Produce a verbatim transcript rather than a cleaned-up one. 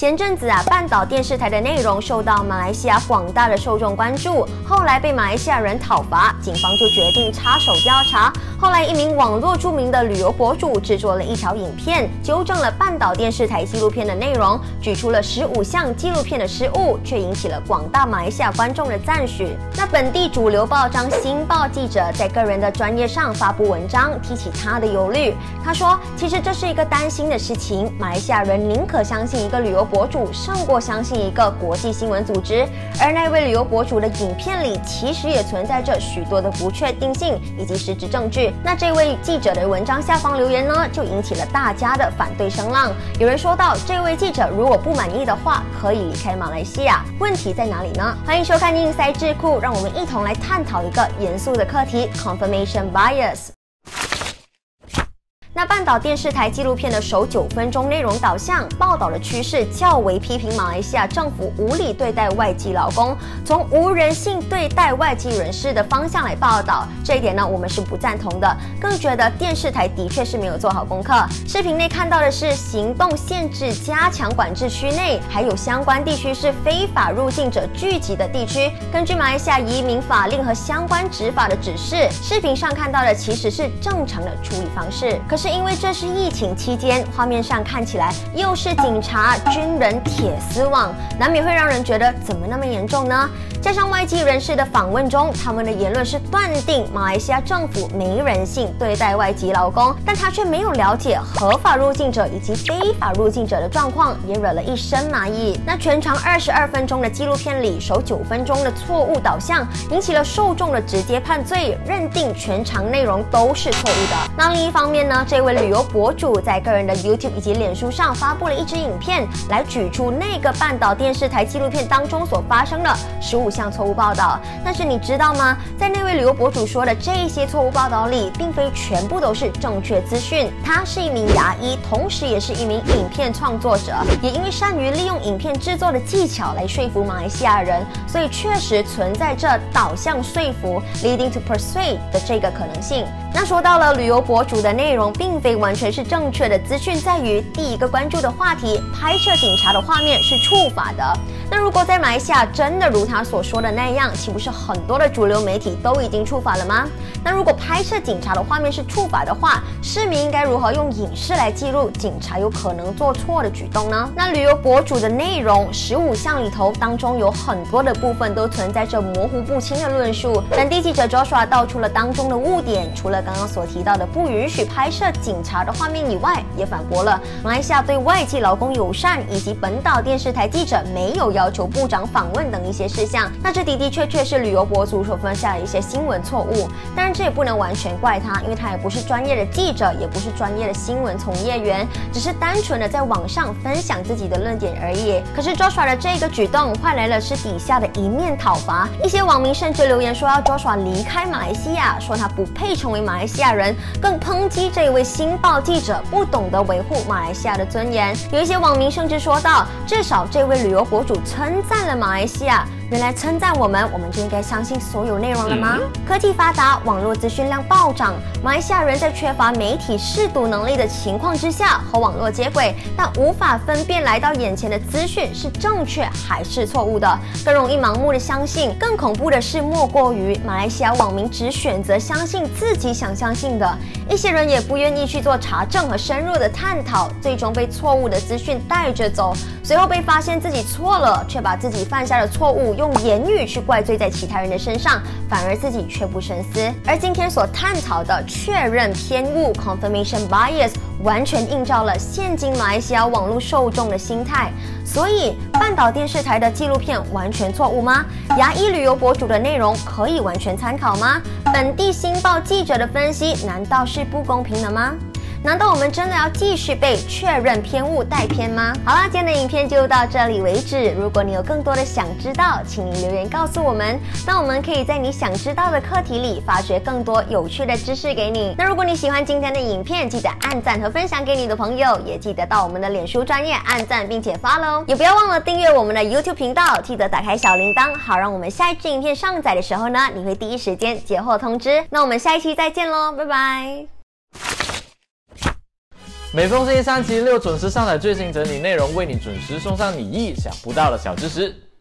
前阵子啊，半岛电视台的内容受到马来西亚广大的受众关注，后来被马来西亚人讨伐，警方就决定插手调查。后来，一名网络著名的旅游博主制作了一条影片，纠正了半岛电视台纪录片的内容，举出了十五项纪录片的失误，却引起了广大马来西亚观众的赞许。那本地主流报章《新报》记者在个人的专业上发布文章，提起他的忧虑。他说：“其实这是一个担心的事情，马来西亚人宁可相信一个旅游博主，胜过相信一个国际新闻组织。而那位旅游博主的影片里，其实也存在着许多的不确定性以及实质证据。”那这位记者的文章下方留言呢，就引起了大家的反对声浪。有人说到，这位记者如果不满意的话，可以离开马来西亚。问题在哪里呢？欢迎收看Inside智库，让我们一同来探讨一个严肃的课题 ：confirmation bias。那半岛电视台纪录片的首九分钟内容导向，报道的趋势较为批评马来西亚政府无理对待外籍劳工，从无人性对待外籍人士的方向来报道。这一点呢，我们是不赞同的，更觉得电视台的确是没有做好功课。视频内看到的是行动限制加强管制区内，还有相关地区是非法入境者聚集的地区。根据马来西亚移民法令和相关执法的指示，视频上看到的其实是正常的处理方式。可是因为这是疫情期间，画面上看起来又是警察、军人铁丝网，难免会让人觉得怎么那么严重呢？加上外籍人士的访问中，他们的言论是断定马来西亚政府没人性对待外籍劳工，但他却没有了解合法入境者以及非法入境者的状况，也惹了一身蚂蚁。那全长二十二分钟的纪录片里，首九分钟的错误导向引起了受众的直接判罪，认定全长内容都是错误的。那另一方面呢，这位旅游博主在个人的 YouTube 以及脸书上发布了一支影片，来举出那个半岛电视台纪录片当中所发生的十五项错误报道。但是你知道吗？在那位旅游博主说的这些错误报道里，并非全部都是正确资讯。他是一名牙医，同时也是一名影片创作者，也因为善于利用影片制作的技巧来说服马来西亚人，所以确实存在着导向说服 （leading to persuade） 的这个可能性。那说到了旅游博主的内容，并非完全是正确的资讯，在于第一个关注的话题，拍摄警察的画面是触法的。那如果在马来西亚真的如他所说的那样，岂不是很多的主流媒体都已经触法了吗？那如果拍摄警察的画面是触法的话，市民应该如何用影视来记录警察有可能做错的举动呢？那旅游博主的内容十五项里头，当中有很多的部分都存在着模糊不清的论述。本地记者 Joshua 道出了当中的误点，除了刚刚所提到的不允许拍摄警察的画面以外，也反驳了马来西亚对外籍劳工友善以及本岛电视台记者没有要求部长访问等一些事项。那这的的确确是旅游博主所犯下的一些新闻错误，当然这也不能完全怪他，因为他也不是专业的记者，也不是专业的新闻从业员，只是单纯的在网上分享自己的论点而已。可是 Joshua 的这个举动换来了是底下的一面讨伐，一些网民甚至留言说要 Joshua 离开马来西亚，说他不配成为马来西亚人，更抨击这位新报记者不懂得维护马来西亚的尊严。有一些网民甚至说到，至少这位旅游博主称赞了马来西亚，原来称赞我们，我们就应该相信所有内容了吗？嗯、科技发达，网络资讯量暴涨，马来西亚人在缺乏媒体识读能力的情况之下，和网络接轨，但无法分辨来到眼前的资讯是正确还是错误的，更容易盲目的相信。更恐怖的是，莫过于马来西亚网民只选择相信自己想相信的，一些人也不愿意去做查证和深入的探讨，最终被错误的资讯带着走，随后被发现自己错了，却把自己犯下的错误用言语去怪罪在其他人的身上，反而自己却不深思。而今天所探讨的确认偏误 confirmation bias 完全映照了现今马来西亚网络受众的心态。所以半岛电视台的纪录片完全错误吗？牙医旅游博主的内容可以完全参考吗？本地新报记者的分析难道是不公平的吗？难道我们真的要继续被确认偏误带偏吗？好啦，今天的影片就到这里为止。如果你有更多的想知道，请你留言告诉我们，那我们可以在你想知道的课题里发掘更多有趣的知识给你。那如果你喜欢今天的影片，记得按赞和分享给你的朋友，也记得到我们的脸书专页按赞并且follow，也不要忘了订阅我们的 YouTube 频道，记得打开小铃铛，好让我们下一支影片上载的时候呢，你会第一时间接获通知。那我们下一期再见咯，拜拜。 每逢星期三、星期六准时上载最新整理内容，为你准时送上你意想不到的小知识。